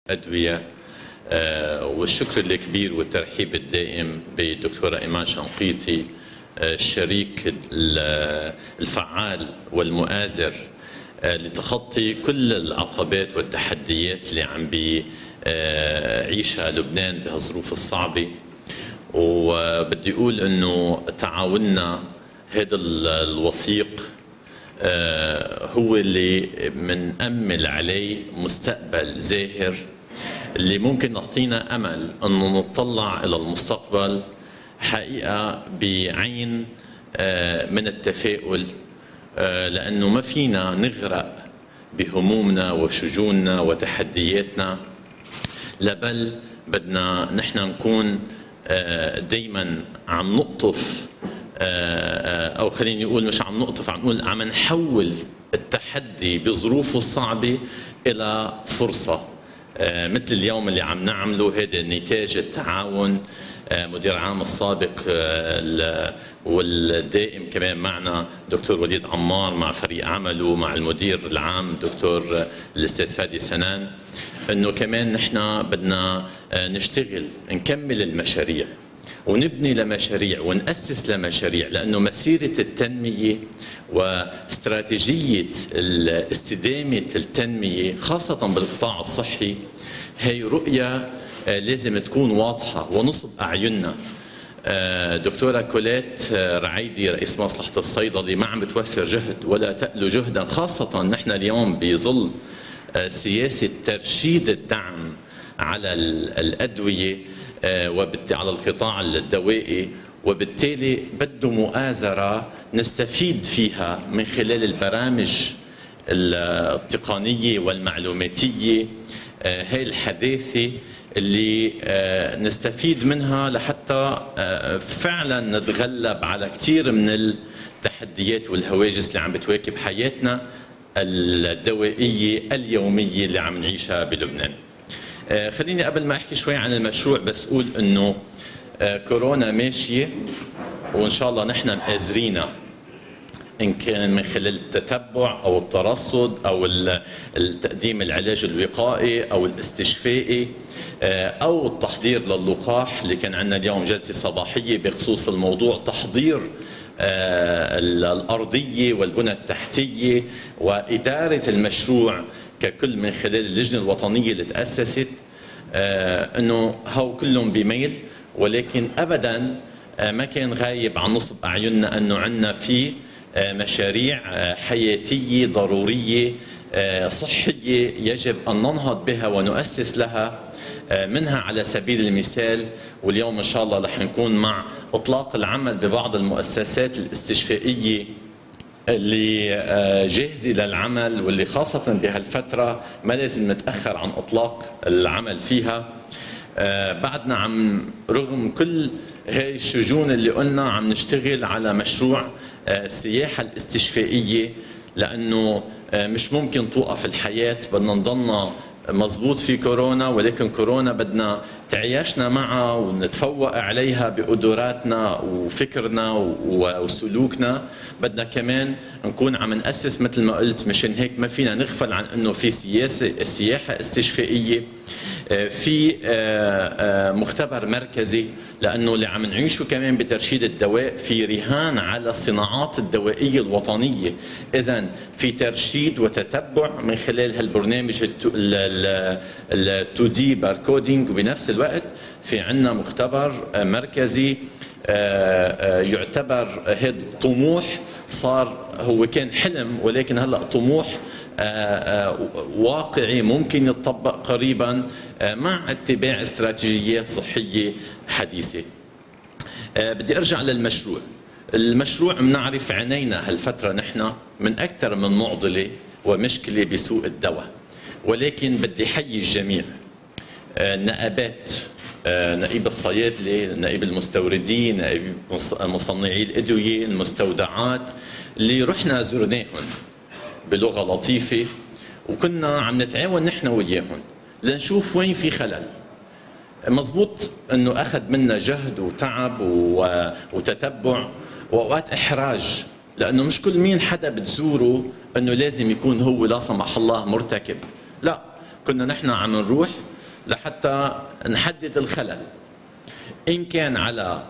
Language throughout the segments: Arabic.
أدوية. والشكر الكبير والترحيب الدائم بالدكتورة إيمان شنقيطي، الشريك الفعال والمؤازر لتخطي كل العقبات والتحديات اللي عم بيعيشها لبنان بهالظروف الصعبة. وبدي أقول إنه تعاوننا هذا الوثيق هو اللي منأمل عليه مستقبل زاهر، اللي ممكن نعطينا أمل أنه نطلع إلى المستقبل حقيقة بعين من التفاؤل، لأنه ما فينا نغرق بهمومنا وشجوننا وتحدياتنا، لبل بدنا نحن نكون دايما عم نقطف، أو خليني أقول مش عم نقطف، عم نقول عم نحول التحدي بظروفه الصعبة إلى فرصة، مثل اليوم اللي عم نعمله. هذا نتاج التعاون مدير عام السابق والدائم كمان معنا دكتور وليد عمار مع فريق عمله مع المدير العام دكتور الأستاذ فادي سنان، انه كمان نحن بدنا نشتغل نكمل المشاريع ونبني لمشاريع ونأسس لمشاريع، لأنه مسيرة التنمية واستراتيجية استدامة التنمية خاصة بالقطاع الصحي هي رؤية لازم تكون واضحة ونصب أعيننا. دكتورة كوليت رعيدي رئيس مصلحة الصيدلي ما عم بتوفر جهد ولا تألو جهدا، خاصة نحن اليوم بظل سياسة ترشيد الدعم على الأدوية على القطاع الدوائي، وبالتالي بده مؤازرة نستفيد فيها من خلال البرامج التقنية والمعلوماتية هاي الحداثة اللي نستفيد منها لحتى فعلا نتغلب على كثير من التحديات والهواجس اللي عم بتواكب حياتنا الدوائية اليومية اللي عم نعيشها بلبنان. خليني قبل ما احكي شوي عن المشروع بس اقول انه كورونا ماشيه، وان شاء الله نحن مآزرينها، ان كان من خلال التتبع او الترصد او التقديم العلاج الوقائي او الاستشفائي او التحضير للقاح، اللي كان عندنا اليوم جلسه صباحيه بخصوص الموضوع تحضير الارضيه والبنى التحتيه واداره المشروع ككل من خلال اللجنة الوطنية اللي تأسست. انه هو كلهم بميل، ولكن ابدا ما كان غايب عن نصب اعيننا انه عندنا في مشاريع حياتية ضرورية صحية يجب ان ننهض بها ونؤسس لها، منها على سبيل المثال واليوم ان شاء الله رح نكون مع اطلاق العمل ببعض المؤسسات الاستشفائية اللي جاهزة للعمل، واللي خاصة بهالفترة ما لازم نتأخر عن إطلاق العمل فيها. بعدنا عم رغم كل هاي الشجون اللي قلنا عم نشتغل على مشروع السياحة الاستشفائية، لأنه مش ممكن توقف الحياة، بدنا نضلنا مزبوط في كورونا، ولكن كورونا بدنا تعيشنا معها ونتفوق عليها بقدراتنا وفكرنا وسلوكنا. بدنا كمان نكون عم نأسس مثل ما قلت، مشان هيك ما فينا نغفل عن انه في سياحة استشفائية، في مختبر مركزي، لانه اللي عم نعيشه كمان بترشيد الدواء في رهان على الصناعات الدوائية الوطنية. اذا في ترشيد وتتبع من خلال هالبرنامج ال2D باركودينج، وبنفس الوقت في عندنا مختبر مركزي يعتبر هذا طموح، صار هو كان حلم ولكن هلا طموح واقعي ممكن يتطبق قريبا مع اتباع استراتيجيات صحية حديثة. بدي ارجع للمشروع. المشروع بنعرف عانينا هالفترة نحن من اكثر من معضلة ومشكلة بسوق الدواء، ولكن بدي حيي الجميع، النقابات، نقيب الصيادلة، نقيب المستوردين، نقيب مصنعي الأدوية، المستودعات، اللي رحنا زرناهم بلغة لطيفة وكنا عم نتعاون نحن وياهم لنشوف وين في خلل. مزبوط انه اخذ منا جهد وتعب وتتبع واوقات احراج، لانه مش كل مين حدا بتزوره انه لازم يكون هو لا سمح الله مرتكب، لا، كنا نحن عم نروح لحتى نحدد الخلل، إن كان على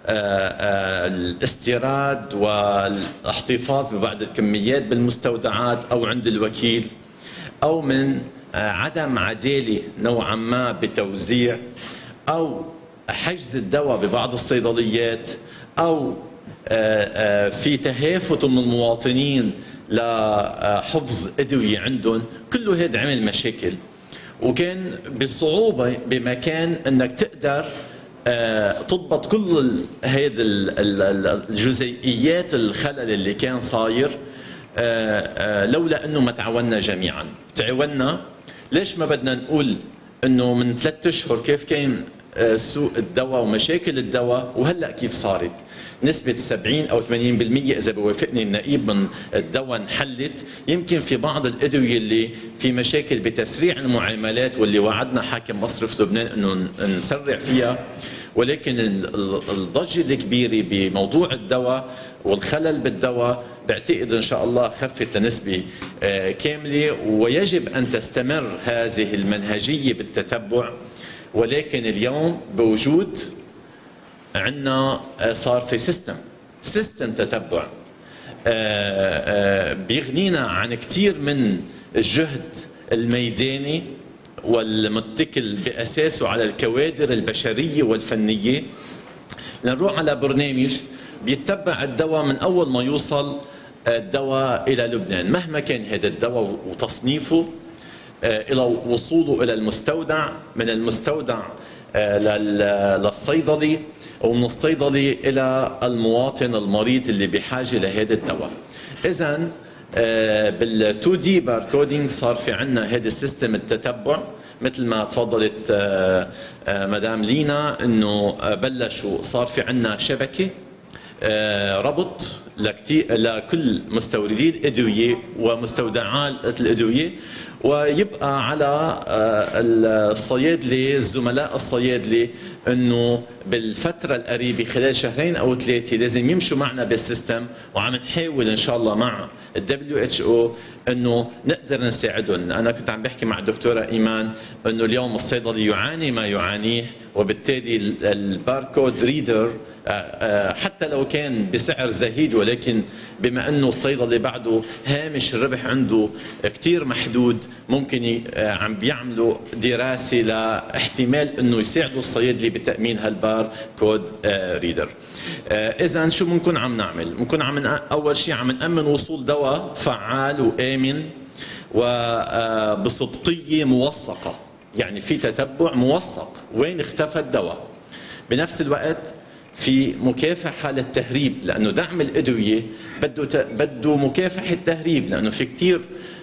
الاستيراد والاحتفاظ ببعض الكميات بالمستودعات أو عند الوكيل، أو من عدم عدالة نوعا ما بتوزيع، أو حجز الدواء ببعض الصيدليات، أو في تهافت من المواطنين لحفظ أدوية عندهم. كله هذا عمل مشاكل، وكان بصعوبة بمكان أنك تقدر تضبط كل هذه الجزئيات الخلل اللي كان صاير، لولا أنه ما تعاوننا جميعا. تعاوننا ليش ما بدنا نقول أنه من 3 أشهر كيف كان سوق الدواء ومشاكل الدواء، وهلأ كيف صارت نسبة 70 أو 80% إذا بوافقني النقيب من الدواء انحلت. يمكن في بعض الأدوية اللي في مشاكل بتسريع المعاملات واللي وعدنا حاكم مصرف لبنان أنه نسرع فيها، ولكن الضجة الكبيرة بموضوع الدواء والخلل بالدواء بعتقد إن شاء الله خفت لنسبة كاملة، ويجب أن تستمر هذه المنهجية بالتتبع. ولكن اليوم بوجود عندنا صار في سيستم تتبع بيغنينا عن كثير من الجهد الميداني والمتكل بأساسه على الكوادر البشرية والفنية، لنروح على برنامج بيتبع الدواء من أول ما يوصل الدواء إلى لبنان، مهما كان هذا الدواء وتصنيفه، إلى وصوله إلى المستودع، من المستودع للصيدلي، ومن الصيدلي إلى المواطن المريض اللي بحاجة لهذا الدواء. إذن بال2 دي باركودينج صار في عنا هذا السيستم التتبع، مثل ما تفضلت مدام لينا انه بلشوا صار في عنا شبكه ربط لكل مستوردي الادويه ومستودعات الادويه، ويبقى على الصيادله الزملاء الصيادله انه بالفتره القريبه خلال 2 أو 3 لازم يمشوا معنا بالسيستم، وعم نحاول ان شاء الله مع WHO انه نقدر نساعدهم. انا كنت عم بحكي مع الدكتوره ايمان انه اليوم الصيدلي يعاني ما يعانيه، وبالتالي الباركود ريدر حتى لو كان بسعر زهيد، ولكن بما انه الصيدلي بعده هامش الربح عنده كثير محدود، ممكن عم بيعملوا دراسه لاحتمال انه يساعدوا الصيدلي بتامين هالباركود ريدر. اذا شو بنكون عم نعمل؟ بنكون اول شيء عم نامن وصول دواء فعال وامن وبصدقيه موثقه، يعني في تتبع موثق وين اختفى الدواء. بنفس الوقت في مكافحة للتهريب، لأنه دعم الأدوية بده مكافحة تهريب، لأنه في كتير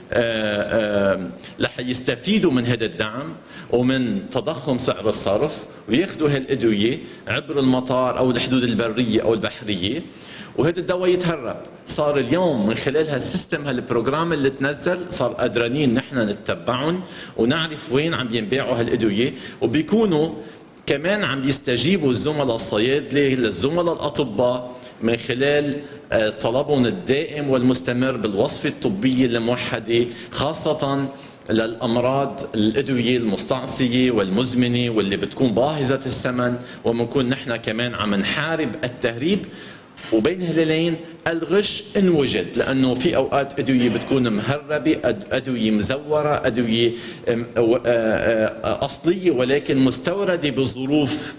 رح يستفيدوا من هذا الدعم ومن تضخم سعر الصرف، وياخذوا هالأدوية عبر المطار أو الحدود البرية أو البحرية، وهذا الدواء يتهرب. صار اليوم من خلال هالسيستم هالبروجرام اللي تنزل صار قادرين نحن نتبعهم ونعرف وين عم ينباعوا هالأدوية، وبيكونوا كمان عم يستجيبوا الزملاء الصيادلة للزملاء الأطباء من خلال طلبهم الدائم والمستمر بالوصفة الطبية الموحدة، خاصة للأمراض الأدوية المستعصية والمزمنة واللي بتكون باهظة الثمن، وبنكون نحن كمان عم نحارب التهريب. وبين هلالين الغش إن وجد، لأنه في أوقات أدوية بتكون مهربة، أدوية مزورة، أدوية أصلية ولكن مستوردة بظروف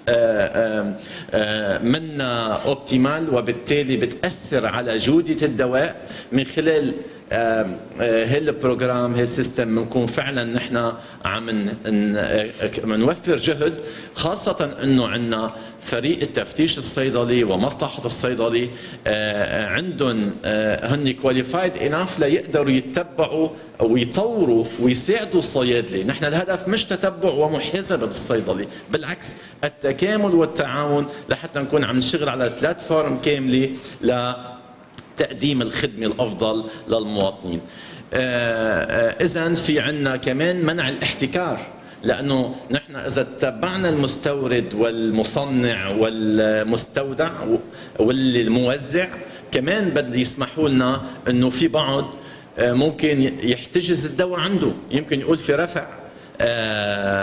منا أوبتيمال، وبالتالي بتأثر على جودة الدواء. من خلال هالبروجرام هالسيستم بنكون فعلا نحن عم نوفر جهد، خاصة انه عندنا فريق التفتيش الصيدلي ومصلحة الصيدلي عندهم هن كواليفايد اناف ليقدروا يتبعوا ويطوروا ويساعدوا الصيادلي. نحن الهدف مش تتبع ومحاسبة الصيدلي، بالعكس التكامل والتعاون لحتى نكون عم نشتغل على بلاتفورم كاملة تقديم الخدمة الأفضل للمواطنين. إذن في عنا كمان منع الاحتكار، لأنه نحن إذا تبعنا المستورد والمصنع والمستودع والموزع كمان بده يسمحوا لنا أنه في بعض ممكن يحتجز الدواء عنده، يمكن يقول في رفع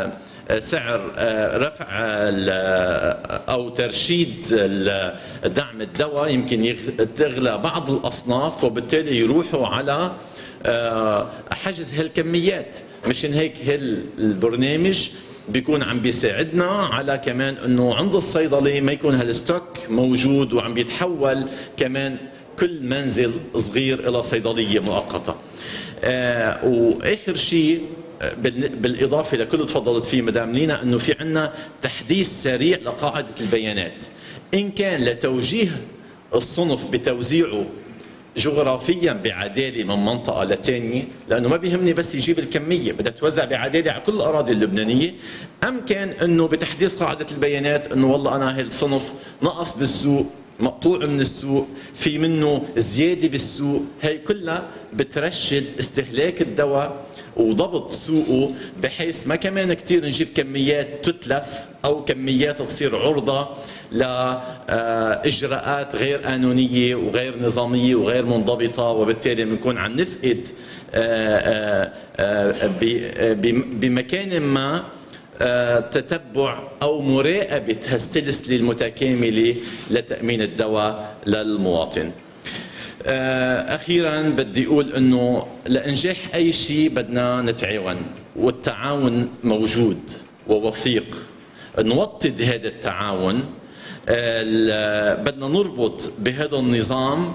سعر رفع أو ترشيد دعم الدواء يمكن تغلى بعض الأصناف، وبالتالي يروحوا على حجز هالكميات. مشان هيك هالبرنامج بيكون عم بيساعدنا على كمان انه عند الصيدلي ما يكون هالستوك موجود وعم بيتحول كمان كل منزل صغير الى صيدليه مؤقته. واخر شيء بالاضافه لكل اللي تفضلت فيه مدام لينا، انه في عندنا تحديث سريع لقاعده البيانات، ان كان لتوجيه الصنف بتوزيعه جغرافيا بعداله من منطقه لثانيه، لانه ما بيهمني بس يجيب الكميه، بدها توزع بعداله على كل الاراضي اللبنانيه، ام كان انه بتحديث قاعده البيانات انه والله انا هالصنف نقص بالسوق، مقطوع من السوق، في منه زياده بالسوق، هي كلها بترشد استهلاك الدواء وضبط سوقه، بحيث ما كمان كثير نجيب كميات تتلف او كميات تصير عرضه لاجراءات غير قانونيه وغير نظاميه وغير منضبطه، وبالتالي بنكون عم نفقد بمكان ما تتبع او مراقبه هالسلسله المتكامله لتامين الدواء للمواطن. أخيرا بدي أقول أنه لإنجاح أي شيء بدنا نتعاون، والتعاون موجود ووثيق. نوطد هذا التعاون، بدنا نربط بهذا النظام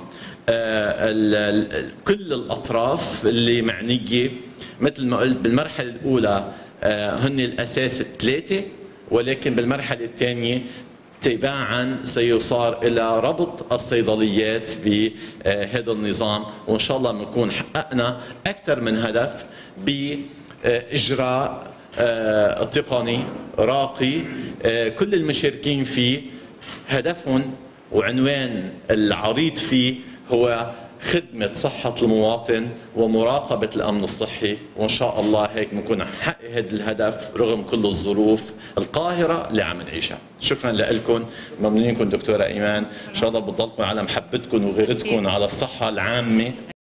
كل الأطراف اللي معنية. مثل ما قلت بالمرحلة الأولى هن الأساس الثلاثة، ولكن بالمرحلة الثانية تباعا سيصار إلى ربط الصيدليات بهذا النظام، وإن شاء الله بنكون حققنا أكثر من هدف بإجراء تقني راقي كل المشاركين فيه هدفهم وعنوان العريض فيه هو خدمة صحة المواطن ومراقبة الأمن الصحي، وإن شاء الله هيك بنكون نحقق هذا الهدف رغم كل الظروف القاهرة اللي عم نعيشها. شكرا لكم، ممنونكم دكتورة إيمان، إن شاء الله بتضلكم على محبتكم وغيرتكم على الصحة العامة.